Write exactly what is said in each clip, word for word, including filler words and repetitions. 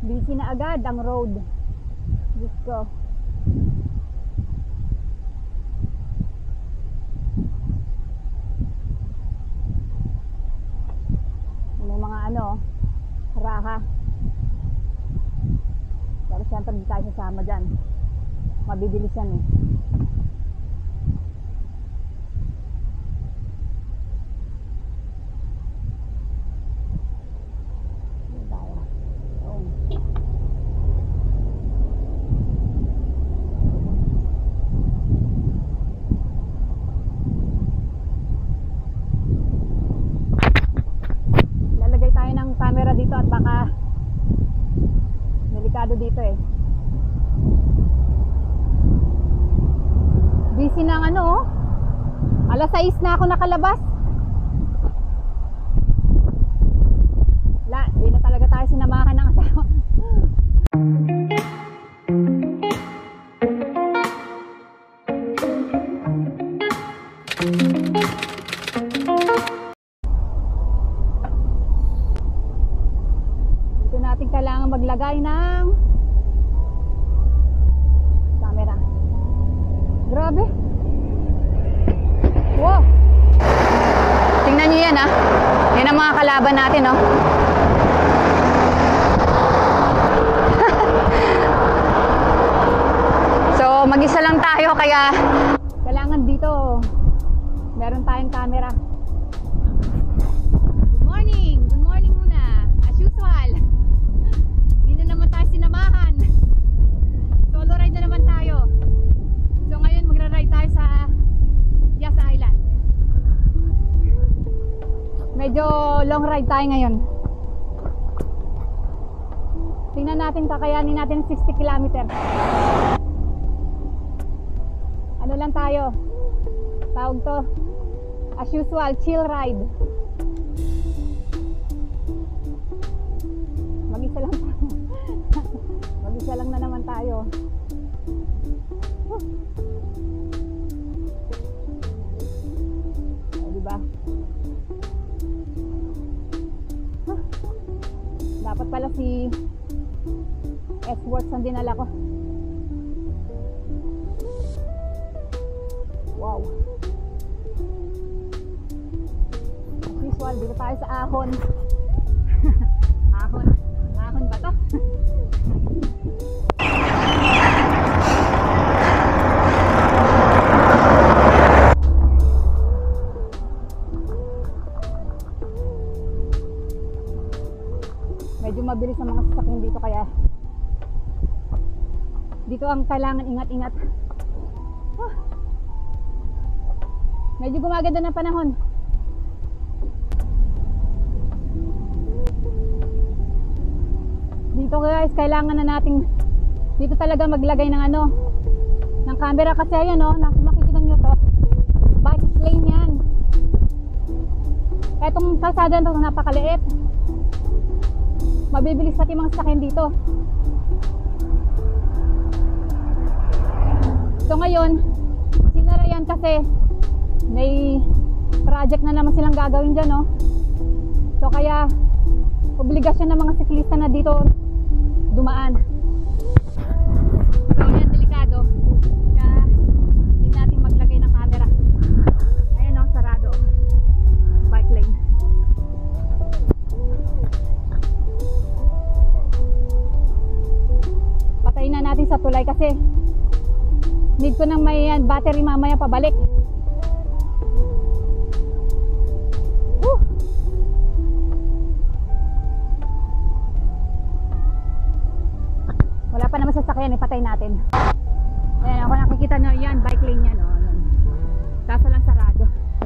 Busy na agad ang road. Diyos ko. May mga ano, raha. Pero siyempre hindi tayo sasama dyan. Mabibilis yan eh. Camera dito at baka delikado dito eh. Busy na ng ano oh. alas sais na ako nakalabas. La, hindi na talaga tayo sinamahan ng asawa. Kailangan maglagay ng camera. Grabe. Wow. Tingnan nyo yan ah. Yan ang mga kalaban natin oh. So mag-isa lang tayo kaya kailangan dito meron tayong camera. Good morning. Good morning muna. As usual. Naman tayo sinamahan. Solo ride na naman tayo. So ngayon magra-ride tayo sa Yas Island. Medyo long ride tayo ngayon. Tingnan natin, kakayanin natin sixty kilometers. Ano lang tayo? Tawag to as usual, chill ride. Mag-isa lang tayo. Mag-isa lang na naman tayo. Huh. O, diba? Huh. Dapat pala si S-Works ang dinala ko. Wow. As usual, dito tayo sa ahon. Ahon. Ahon ba to? Medyo mabilis ang mga sasakyan dito kaya dito ang kailangan ingat-ingat. Ah. Medyo gumaganda ng panahon. Dito guys, kailangan na nating dito talaga maglagay ng ano, ng camera kasi ayan oh, makikita nyo to. Bike lane yan. Etong kalsada na napakaliit. Mabibilis pati mga sasakyan dito. So ngayon, sinara yan kasi may project na naman silang gagawin dyan no? So kaya obligasyon ng mga siklista na dito dumaan. So yan, delikado. Kaya hindi natin maglagay ng camera. Ayan o, sarado. Bike lane. Patayin na natin sa tulay kasi need ko ng may battery mamaya pabalik. Woo! Wala pa naman sasakyan, ipatay natin. Ayan, ako nakikita na yan, bike lane yan. Oh. Kaso lang sarado.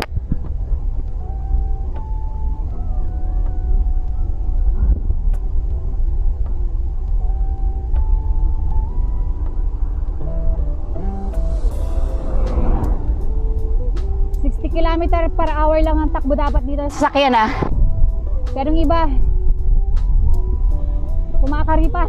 sixty kilometers per hour lang ang takbo dapat dito sa sasakyan ah. Pero yung iba kumakaripas.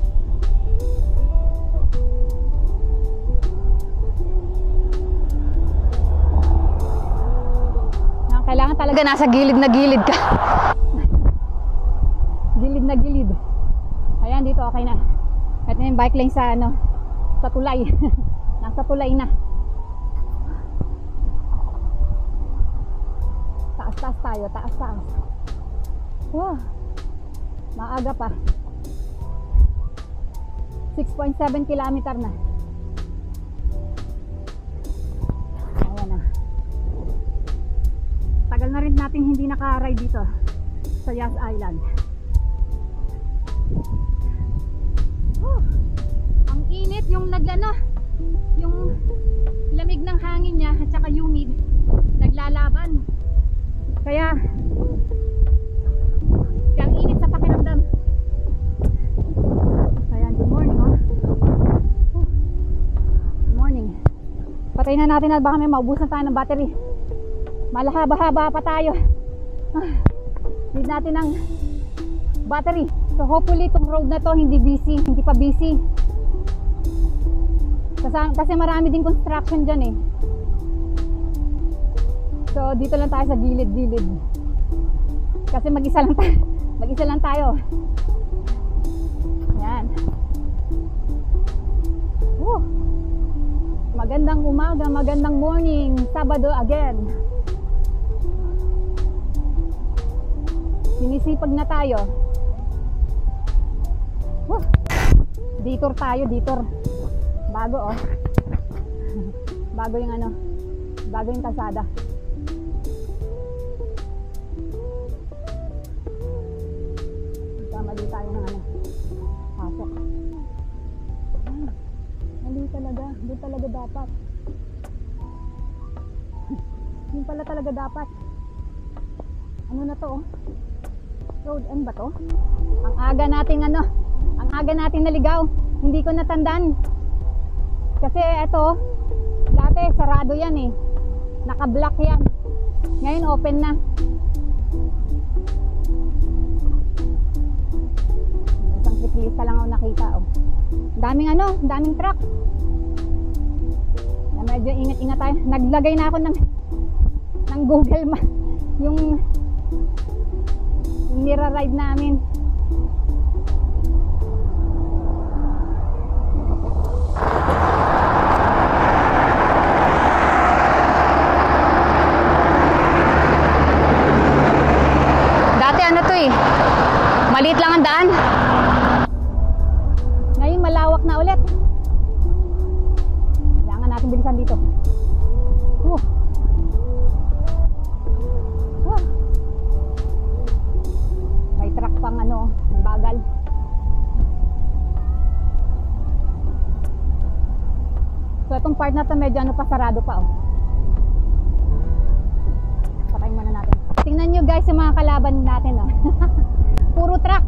Kailangan talaga nasa gilid na gilid ka. Gilid na gilid. Ayan Ayan, dito okay na. Ito yung bike lane sa ano, sa tulay. Nasa tulay na. Taas taas tayo, taas taas. Wow, maaga pa. six point seven kilometer na. Ayan na. Tagal na rin natin hindi naka-ride dito sa Yas Island. Oh, ang init, yung naglano, yung lamig ng hangin niya at saka humid, naglalaban. Kaya, kaya ang init sa pakiramdam. Ayan, good morning oh. Oh, good morning. Patayin na natin at baka may maubusan tayo ng battery. Malahaba-haba pa tayo. Ah, need natin ng battery. So hopefully itong road na to hindi busy, hindi pa busy. Kasi, kasi marami din construction dyan eh. So dito lang tayo sa gilid-gilid. Kasi mag-isa lang tayo. Mag-isa lang tayo. Yan. Woo! Magandang umaga, magandang morning. Sabado again. Sinisipag na tayo. Woo! Detour tayo, detour. Bago oh. Bago yung ano, bago yung kalsada. Kamali tayo ng ano, pasok. Ah, mali talaga, doon talaga dapat. Yun pala talaga dapat. Ano na to oh? Road, ano ba to? Ang aga nating ano, ang aga nating naligaw. Hindi ko natandaan. Kasi eto, dati sarado yan eh. Naka-block yan. Ngayon open na. Isang siklista lang ako nakita oh. Daming ano, daming truck. Na medyo ingat-ingat tayo. Naglagay na ako ng ng Google Map. Yung nira-ride namin. Dati ano to eh, maliit lang ang daan. Ngayon malawak na ulit. Kailangan natin bilisan dito. Uh. Uh. May truck pang ano, bagal. So itong part na to medyo ano pa, sarado pa oh. Patayin muna natin. Tingnan nyo guys yung mga kalaban natin oh. Puro truck.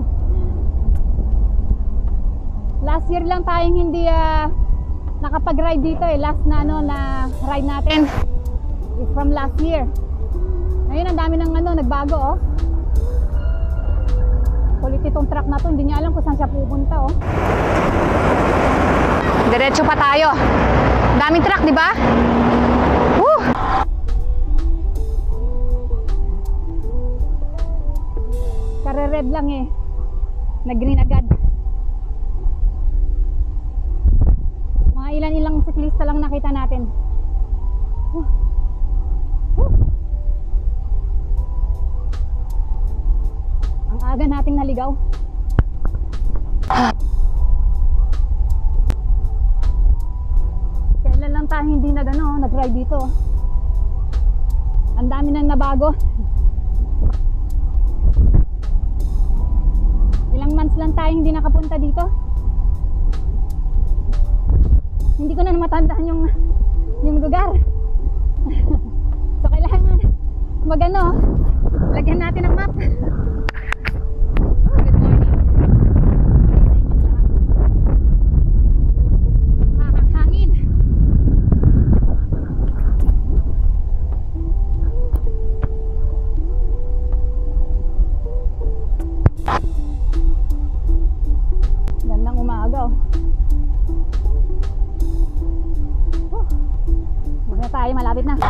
Last year lang tayong hindi uh, nakapag-ride dito eh. Last na ano na ride natin is from last year. Ngayon ang dami ng ano, nagbago oh. Kulit itong truck na to, hindi niya alam kung saan siya pupunta oh. Diretso pa tayo. Daming truck, di ba? Woo! Kare-red lang eh. Nag-green agad. Mga ilan-ilang siklista lang nakita natin. Woo! Woo! Ang aga nating naligaw. Kailan lang tayo hindi nag ano, nag-ride dito. Ang dami nang nabago. Ilang months lang tayo hindi nakapunta dito. Hindi ko na matandaan yung yung lugar. So kailangan magano, lagyan natin ng map. Tayo malapit na.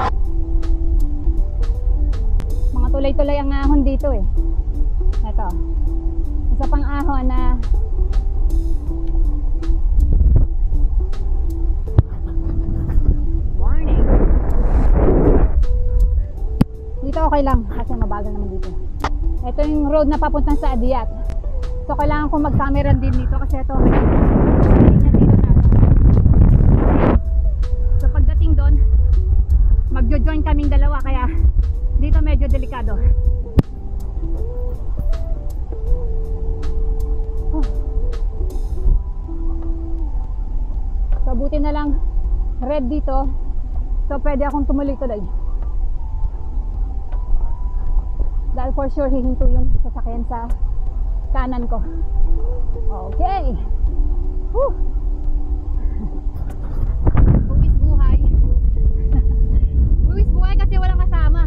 Mga tulay-tulay ang ahon dito eh. Ito. Isa pang ahon na Dito okay lang kasi mabagal naman dito. Ito yung road na papuntang sa Adiat. So kailangan kong mag-camera din dito kasi ito may linya dito na. So pagdating doon, magjo-join kaming dalawa kaya dito medyo delikado. Oh. So buti na lang red dito. So pwede akong tumuloy-tuloy. Dahil for sure hihinto yung sasakyan sa kanan ko. Okay. Whew. Buwis buhay. Buwis buhay kasi walang kasama.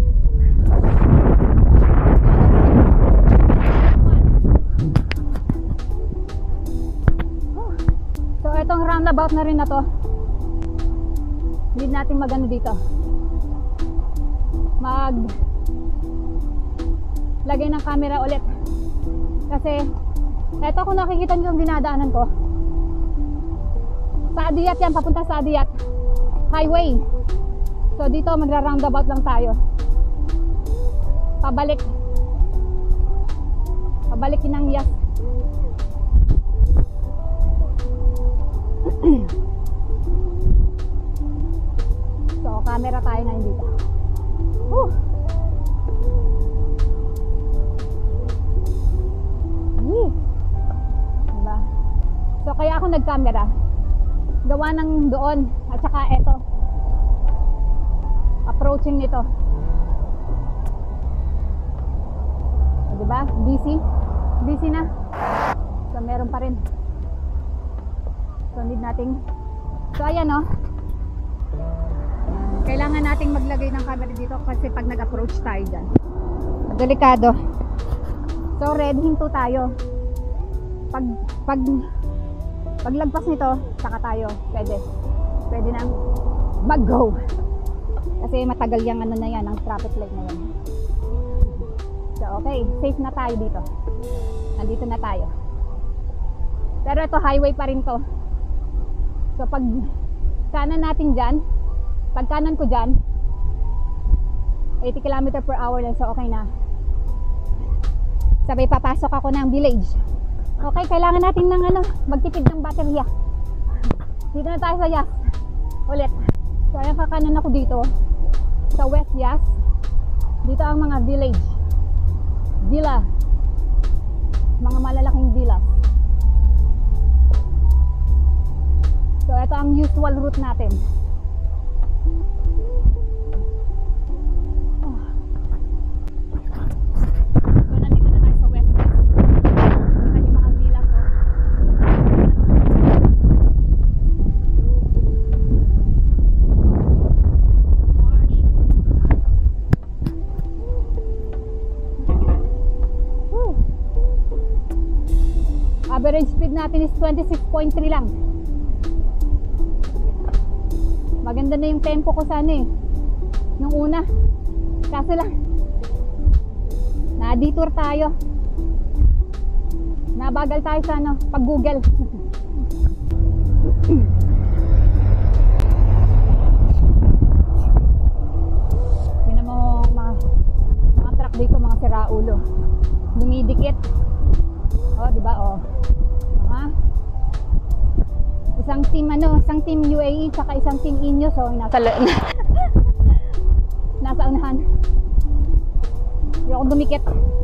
So itong roundabout na rin na to, hindi natin magano dito. Mag lagay ng camera ulit. Kasi eto kung nakikita niyo yung dinadaanan ko. Sa Adiat yan, papunta sa Adiat highway. So dito magra-roundabout lang tayo. Pabalik. Pabalik ng Yas. So camera tayo ngayon dito. Woo! Diba? So kaya ako nag-camera gawa ng doon at saka eto approaching nito. So, diba? Busy busy na. So meron pa rin. So need nating so ayan o, kailangan nating maglagay ng camera dito kasi pag nag-approach tayo dyan delikado. So red, hinto tayo. Pag pag paglagpas nito, saka tayo pwede. Pwede nang mag-go. Kasi matagal yang ano na yan, ang traffic light na yan. So okay, safe na tayo dito. Nandito na tayo. Pero ito highway pa rin to. So pag kanan natin dyan, pag kanan ko dyan, eighty kilometers per hour lang, so okay na. Sabay papasok ako ng village. Okay, kailangan natin ng ano, magtipid ng baterya. Dito na tayo sa Yas. Ulit. So ayan, kakanan ako dito sa West Yas. Dito ang mga village. Villa. Mga malalaking villa. So ito ang usual route natin. Average speed natin is twenty-six point three lang. Maganda na yung tempo ko sana eh nung una. Kaso lang na-detour tayo. Nabagal tayo sa ano, pag Google. Yun mo mga, mga truck dito, mga siraulo. Dumidikit. Oh, di ba? Oh. Mga isang team ano, isang team U A E saka isang team Inyo, so nasa nasa unahan. Hindi ako dumikit.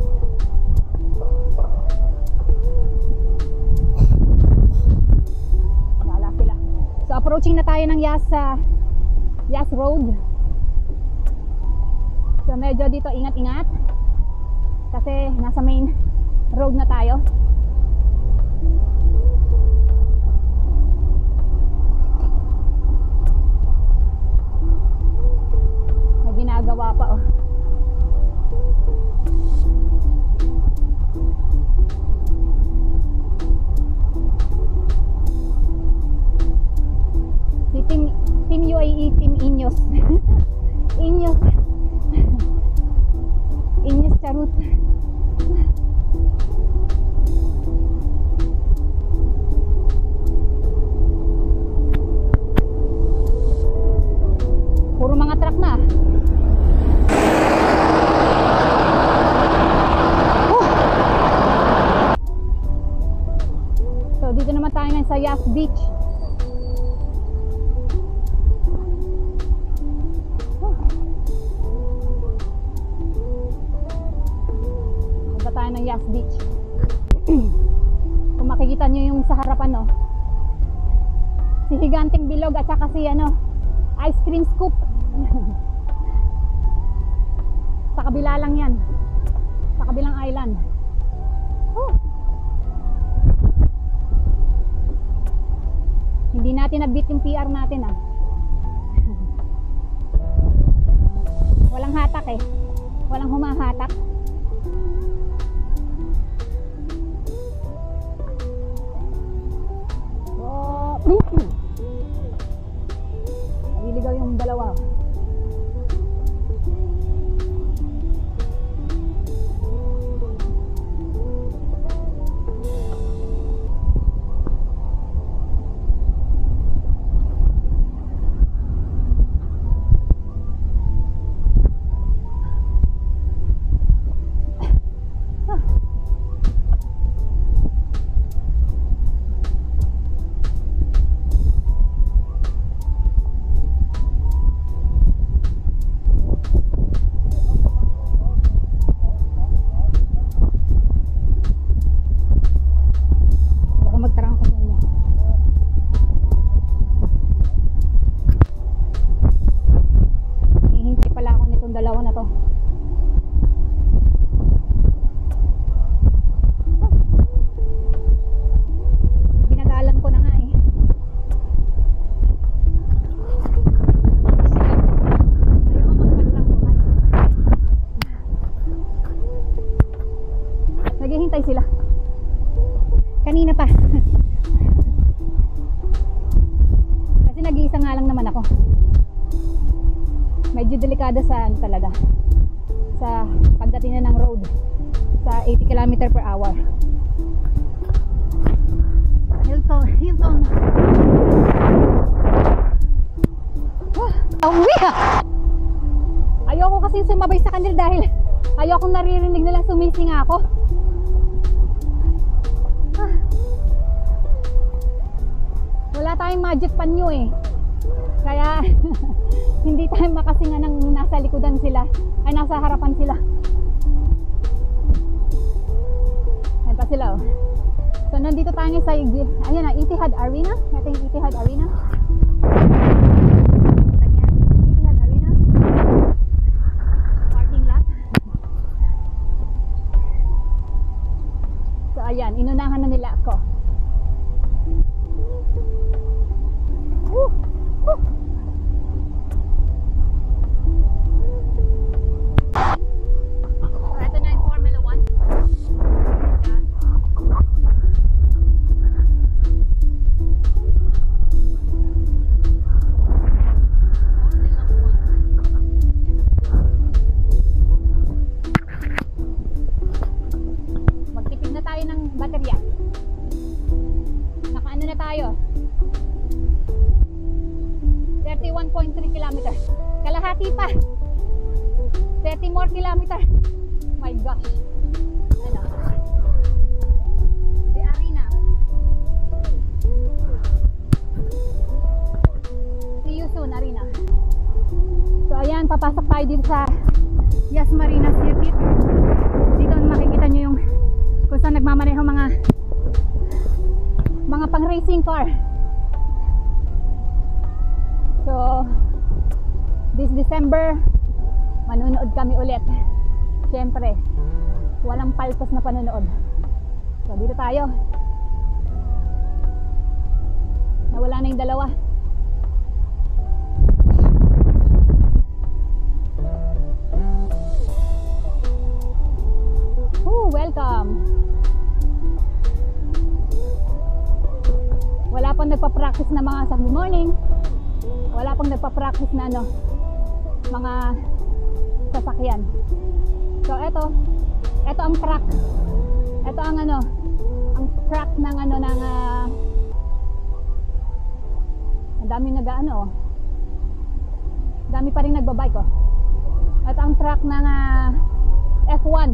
Wala sila. So approaching na tayo ng Yas uh, Yas Road. So medyo dito ingat-ingat kasi nasa main road na tayo. May ginagawa pa oh. Si Team, Team U A E, Team Inyos. Inyos. Inyos Charut. Puro mga truck na. ng Yas Beach. Kung makikita nyo yung sa harapan, no, si Higanting Bilog at saka si ano, ice cream scoop. Sa kabila lang yan, sa kabilang island. Oh. Hindi natin nag-beat yung P R natin, ah. Walang hatak eh, walang humahatak. Oh. Naliligaw yung dalawa. Naghihintay sila. Kanina pa. Kasi nag-iisa nga lang naman ako. Medyo delikado sa ano talaga. Sa pagdating na ng road. Sa eighty kilometers per hour. Hilton, Hilton. Oh, ayoko kasi sumabay sa kanila dahil ayokong naririnig nilang sumising ako. Ah. Wala tayong magic panyo eh. Kaya hindi tayo makasinga ng nasa likodan sila, ay nasa harapan sila. Ayan pa sila, oh. So nandito tayo sa ayan na, Etihad Arena. Ito yung Etihad Arena. Etihad Arena. Parking lot. So ayan, inunahan na nila ako. Woo! Woo! Ito na yung Formula one. Ayan. Magtipid na tayo ng baterya. Nakaano na tayo? thirty-one point three kilometers. Kalahati pa. thirty more kilometers. My gosh. Ano? The arena. See you soon, arena. So ayan, papasok tayo dito sa Yas Marina Circuit. Dito makikita nyo yung kung saan nagmamaneho mga mga pang racing car. So this December manunood kami ulit. Siyempre walang paltos na panonood. So dito tayo. Nawala na yung dalawa. Ooh, welcome. Wala pang nagpa-practice na mga sa good morning. Wala pang nagpa-practice na ano, mga sasakyan. So eto, eto ang track. Eto ang ano, ang track ng ano ng uh, ang daming nag-ano, oh. Dami pa rin nagbabike, oh. Eto ang track ng uh, F one.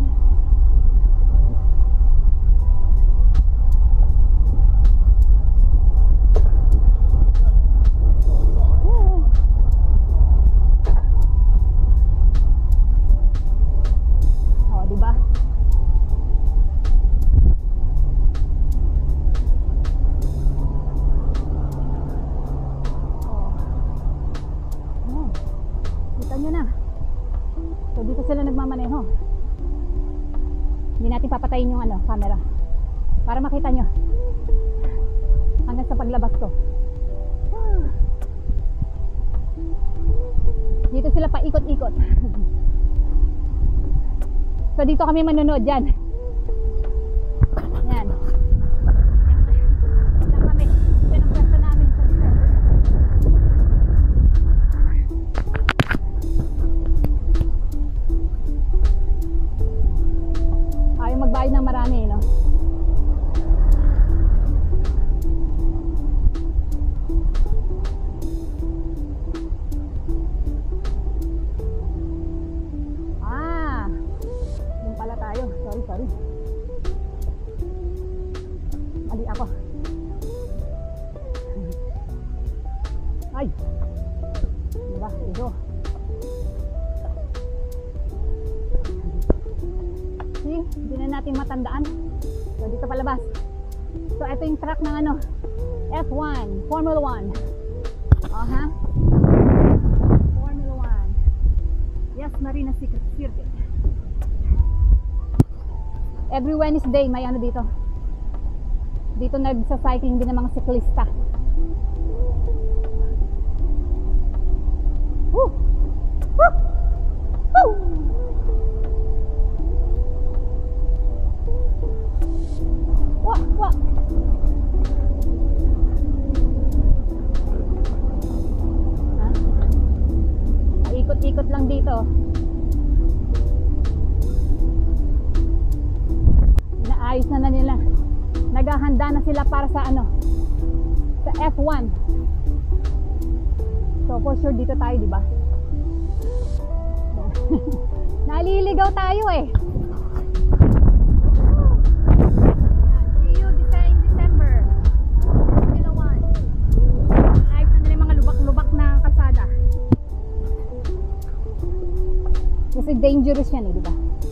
Hindi natin papatayin yung ano, camera. Para makita nyo. Hanggang sa paglabas ko. Dito sila paikot-ikot. So dito kami manonood dyan. Yan. Yan kami. Yan ang pwesto namin. Ayaw magbayad ng marami, no? Sorry. Mali ako. Ay. Diba? Ito. See? Hindi na natin matandaan. So, dito palabas. So, ito yung track ng ano. F one. Formula one. Aha. Uh-huh. Formula one. Yes, Marina Circuit. Every Wednesday may ano dito. Dito nagsa-cycling din ng mga siklista. Woo! Woo! Woo! Wah, wah. Ha? Ikot-ikot lang dito. Ayos na na nila. Naghahanda na sila para sa ano? Sa F one. So for sure dito tayo, di ba? Naliligaw tayo eh. See you in December. Formula one. Ayos na nila yung mga lubak-lubak na kalsada. Kasi dangerous yan eh, di ba?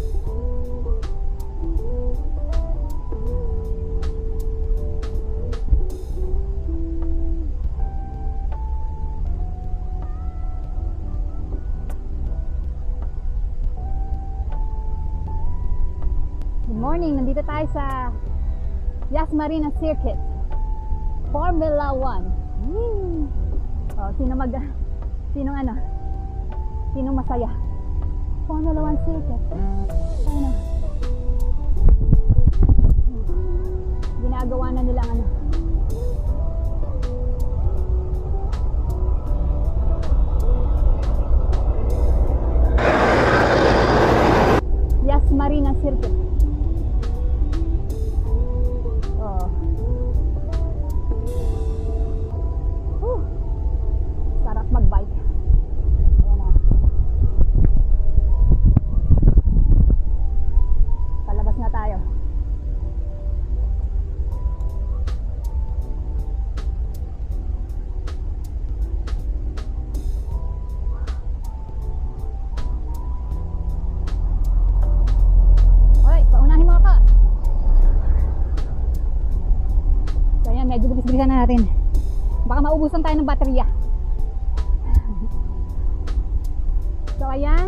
Morning, nandito tayo sa Yas Marina Circuit Formula one. Hmm. Oh, sino mag sino ano? Sino masaya? Formula one Circuit. Ano? Ginagawa na nila ano? Yas Marina Circuit. Magbike. Ayan na. Palabas na tayo. Hoy, paunahin mo ako. So ayan, medyo bilis-bilisan na natin. Baka maubusan tayo ng baterya. So ayan.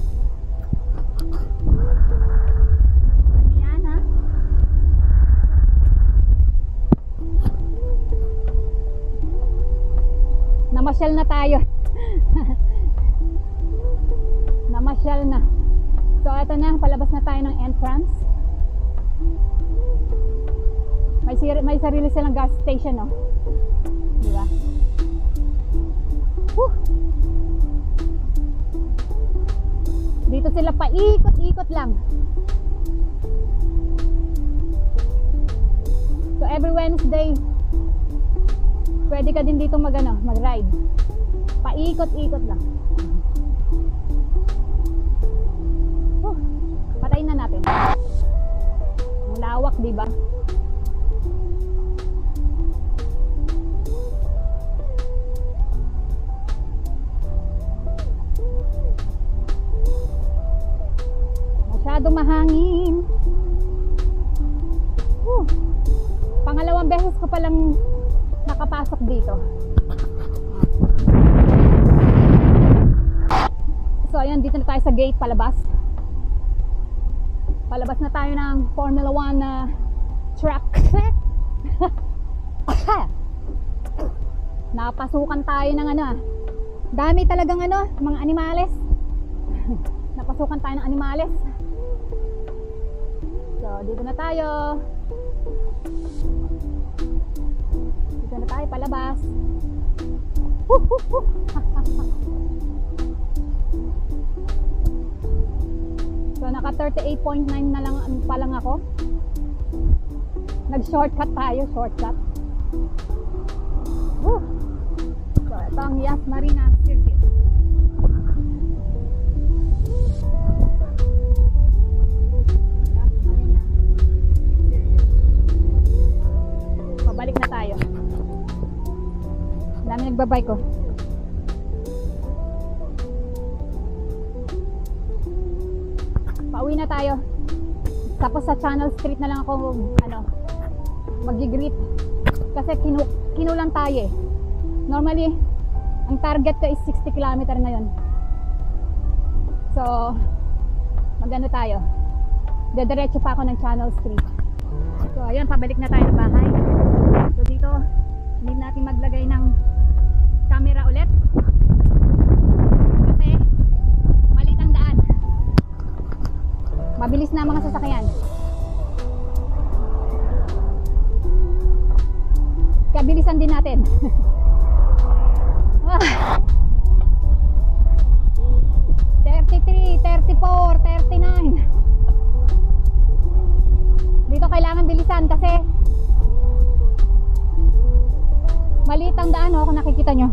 Ayan ha. Namasyal na tayo. Namasyal na. So ito na, palabas na tayo ng entrance. May, may sarili silang gas station, no? Diba? Woo! Dito sila paikot-ikot lang. So every Wednesday, pwede ka din dito mag ano, mag-ride. Paikot-ikot lang. Oh, patayin na natin. Ang lawak, di ba? Masyado mahangin. Uh, pangalawang beses ko palang nakapasok dito. So ayan, dito na tayo sa gate palabas. Palabas na tayo ng Formula one na uh, track. Napasukan tayo ng ano ah. Dami talagang ano, mga animales. Napasukan tayo ng animales. So, dito na tayo. Dito na tayo palabas. So, naka thirty-eight point nine na lang pa lang ako. Nag-shortcut tayo, shortcut. Woo! So, ito ang Yas Marina Circuit. Yas Marina Circuit. Pabalik na tayo. Ang dami nagbabike ko. Pauwi na tayo. Tapos sa Channel Street na lang ako ano, mag-greet. Kasi kinu kinulang tayo eh. Normally, ang target ko is sixty kilometer ngayon. So, magano tayo. Dediretso pa ako ng Channel Street. So, ayun, pabalik na tayo ng bahay. So, dito, hindi natin maglagay ng camera ulit. Kasi, malit ang daan. Mabilis na mga sasakyan. Kaya bilisan din natin. thirty-three, thirty-four, thirty-nine. Dito kailangan bilisan kasi maliit ang daan, oh, kung nakikita nyo.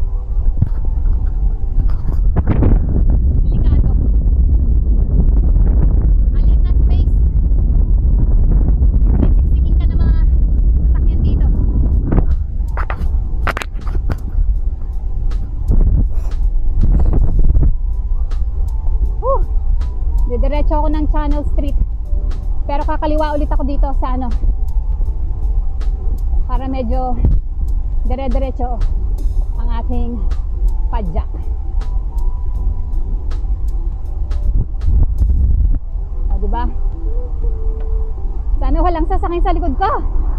Delikado. Maliit na space. Sisiksikin ka ng mga sasakyan dito. Whew. Didiretso ako ng Channel Street. Pero kakaliwa ulit ako dito sa ano, para medyo dire-diretso ang ating padjak. O, diba? Sana walang sasakyan sa likod ko.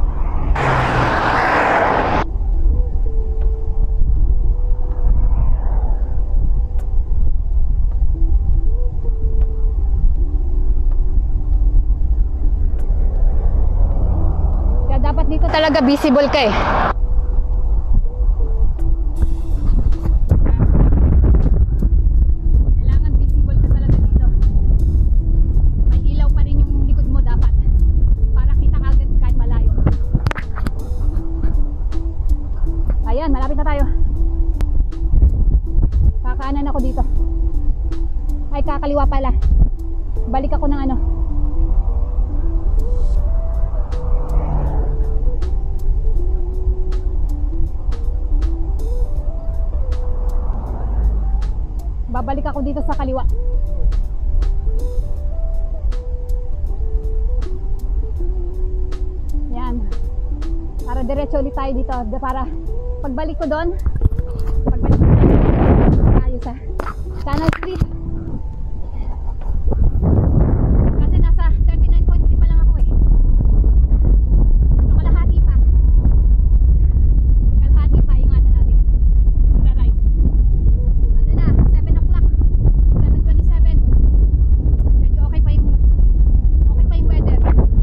Kaya dapat dito talaga visible ka eh. Malapit na tayo. Kakaanan ako dito. Ay, kakaliwa pala. Balik ako ng ano. Babalik ako dito sa kaliwa. Yan. Para diretso ulit tayo dito. Para pagbalik ko doon, pagbalik ko tayo sa Channel Street. Kasi nasa thirty-nine point three pa lang ako eh. So, kalahati pa. Kalahati pa yung ano natin. Ira-ride. Ano na, seven o'clock. seven twenty-seven. Medyo okay pa yung okay pa yung weather.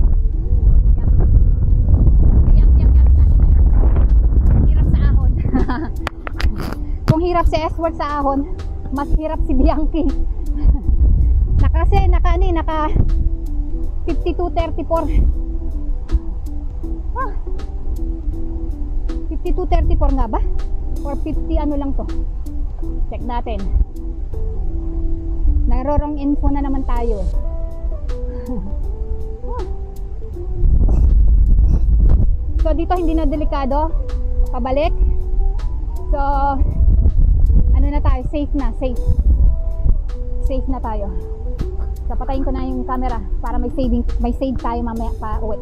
Kung hirap si Esward sa ahon, mas hirap si Bianchi. na kasi naka ni naka fifty-two thirty-four. Ah. fifty-two thirty-four nga ba? Or fifty ano lang to? Check natin. Narorong info na naman tayo. Ah. So dito hindi na delikado. Pabalik. So, ano na tayo? Safe na, safe. Safe na tayo. So, patayin ko na yung camera para may saving, may save tayo mamaya pa uwi.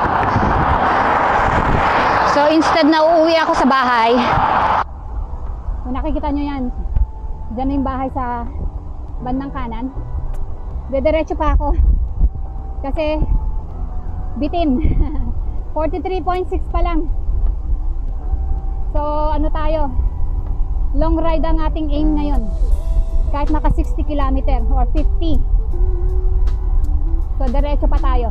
So, instead na uuwi ako sa bahay, Kung nakikita nyo yan, dyan na yung bahay sa bandang kanan. Dediretso pa ako kasi bitin. forty-three point six pa lang. So ano tayo, long ride ang ating aim ngayon, kahit naka sixty kilometer or fifty. So diretso pa tayo.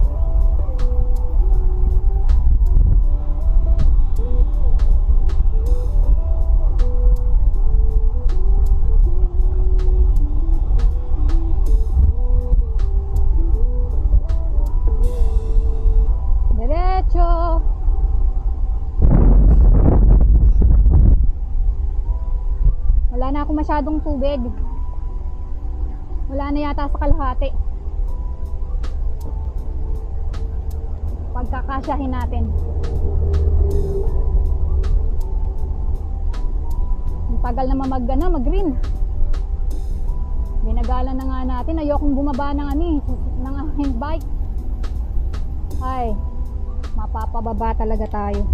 Diretso. Wala na ako masyadong tubig. Wala na yata sa kalahati. Pagkakasyahin natin. Ang tagal naman mag, ano, mag-green. Binagalan na nga natin. Ayokong bumaba ng ano eh, ng aking bike. Ay, mapapababa talaga tayo.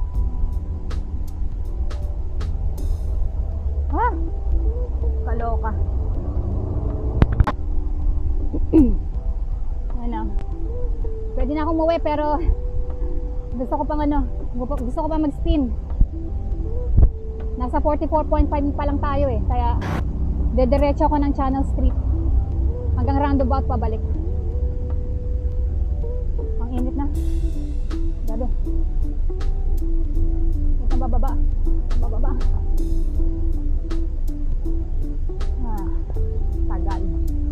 Ha? Kaloka. Ano? Pwede na akong umuwi pero gusto ko pang ano, gusto ko pang mag-spin. Nasa forty-four point five pa lang tayo eh, kaya dediretso ako ng Channel Street hanggang roundabout pabalik. Ang init na. Gabi. Ito bababa. Bababa. Ah, tagal.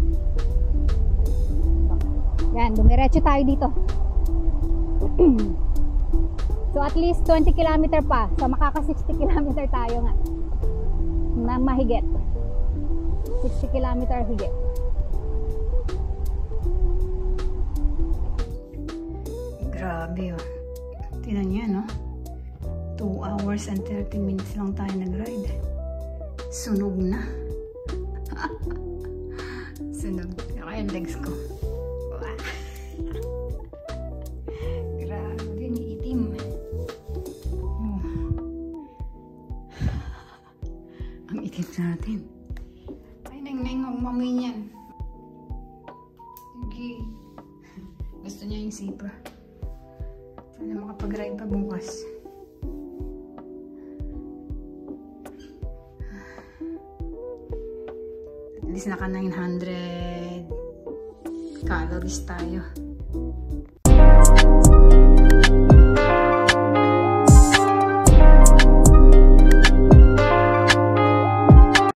Yan, dumiretso tayo dito. So at least twenty kilometer pa. So makaka sixty kilometer tayo nga. Na mahigit. sixty kilometer higit. Grabe oh. Tingnan niyo no. two hours and thirty minutes lang tayo nag-ride. Sunog na. Sunog. Kaya yung legs ko. Wow. Grabe, niitim. Oh. Ang itim natin. Ay, nang-nang, huwag mamoy niyan. Okay. Gusto niya yung zipper. Sana makapag-ride pa bukas. At least naka nine hundred calories tayo.